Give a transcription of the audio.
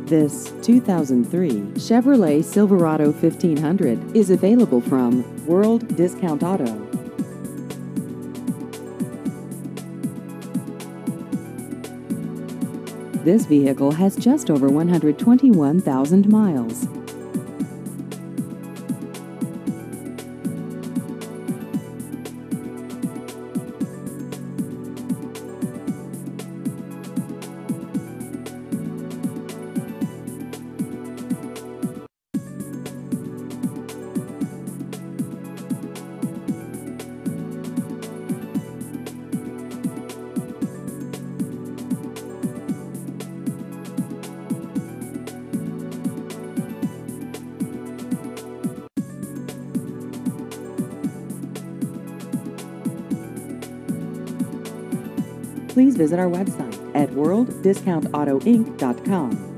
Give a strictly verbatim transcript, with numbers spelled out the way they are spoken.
This two thousand three Chevrolet Silverado fifteen hundred is available from World Discount Auto. This vehicle has just over one hundred twenty-one thousand miles. Please visit our website at world discount auto inc dot com.